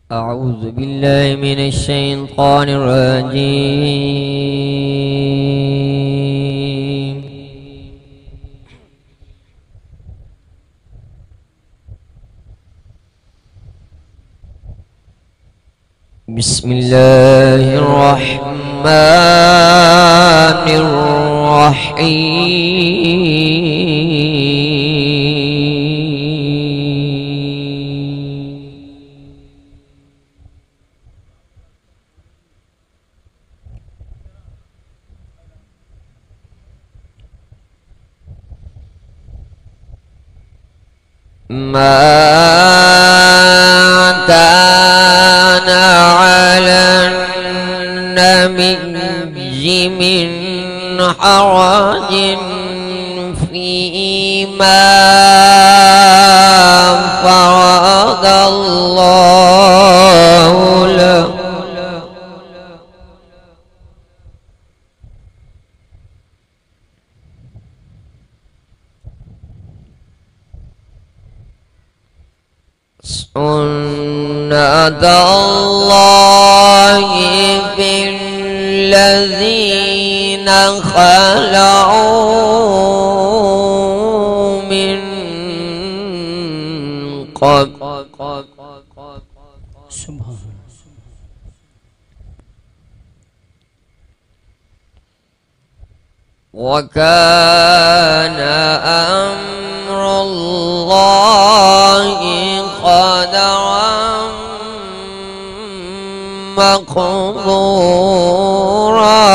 أعوذ بالله من الشيطان الرجيم. بسم الله الرحمن الرحيم. ما كان على النبي من حرج فيما فرض الله له، سنة الله في الذين خلعوا من قبل. وكان أمر الله قدرا مقدورا.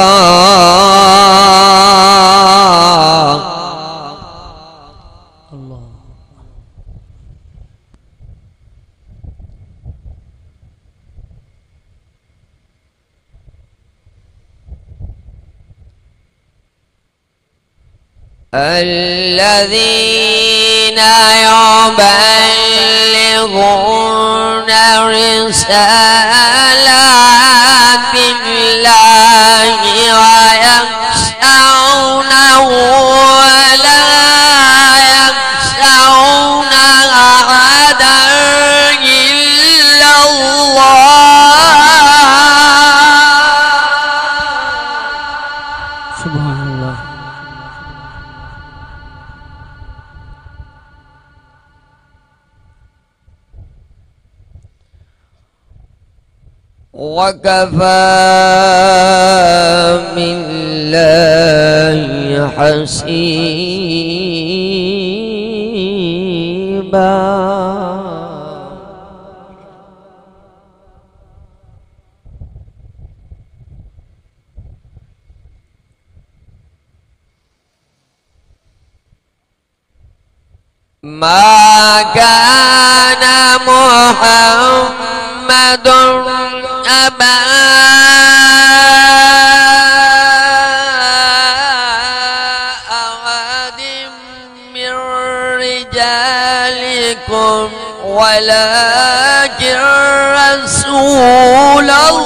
الذين يبلغون رسالات الله ويخشونه ولا يخشون أحدا إلا الله. سبحان الله. وكفى بالله حسيبا. ما كان محمد أبا أحد من رجالكم ولكن رسول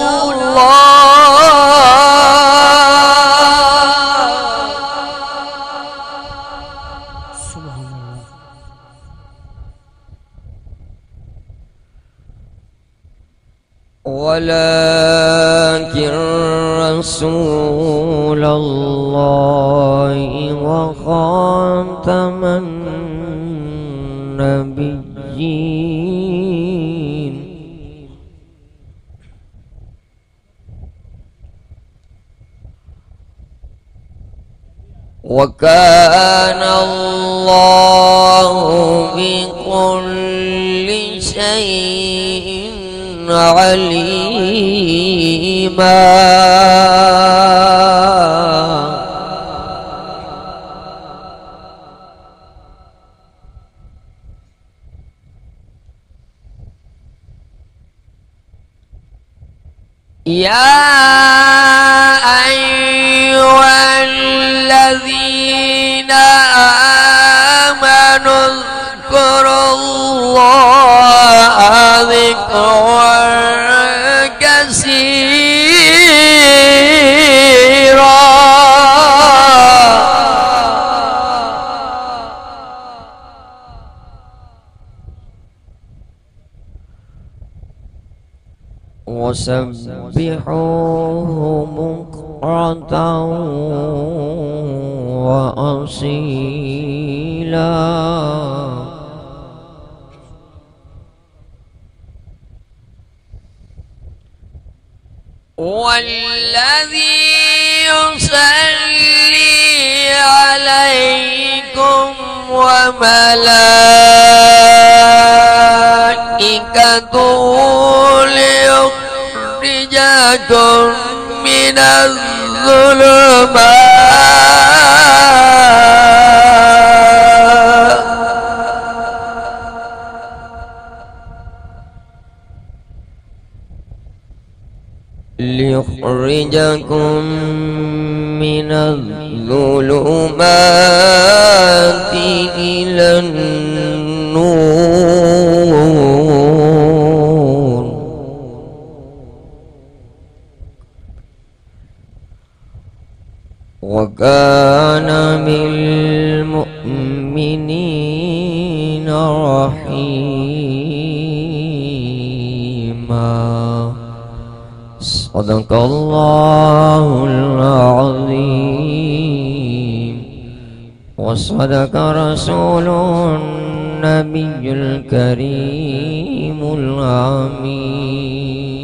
الله وخاتم النبيين. وكان الله بكل شيء عليما. يا أيها الذين آمنوا اذكروا الله ذكرا كثيرا. وسبحوه بكرة وأصيلا والذي يصلي عليكم وملائكته ليخرجكم من الظلمات إلى النور وكان بالمؤمنين رحيما. صدق الله العظيم وصدق رسوله النبي الكريم الأمين.